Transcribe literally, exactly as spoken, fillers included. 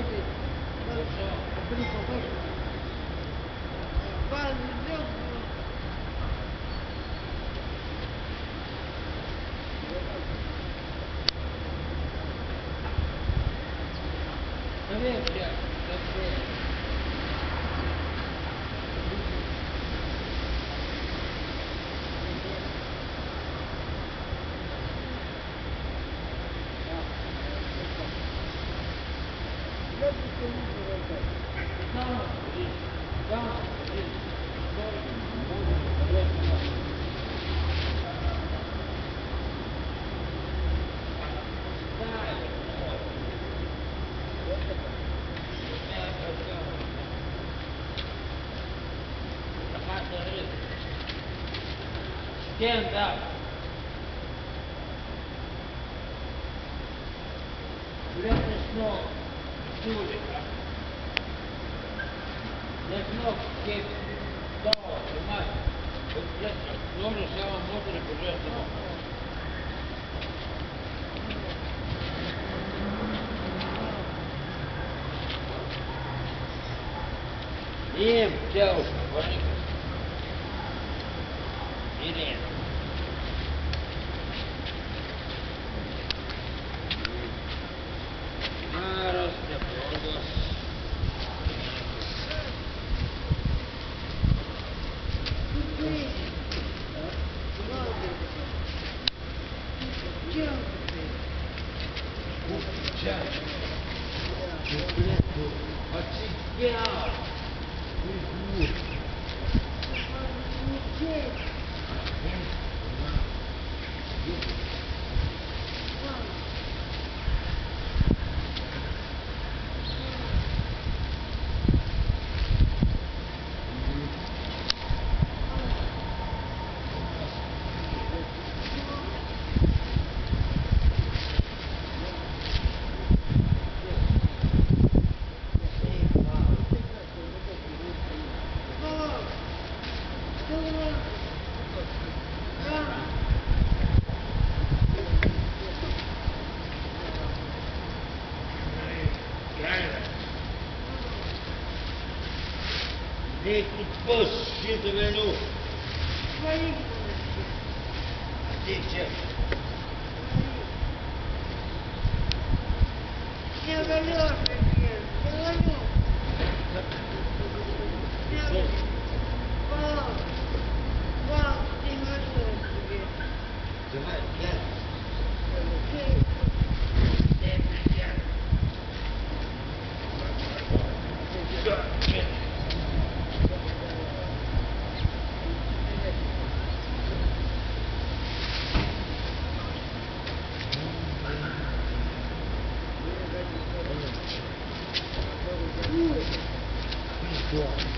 Stand up. Let us know. Do it. There's no kid dog. You must. But let notice how I'm looking at the rest of them. Им, девушка, пошли. Иди. Раз, два, Ei, tu pășit în meniu! De ce? Не говорю, не говорю. Пап, пап, ты говорю тебе. Давай, я. Yeah.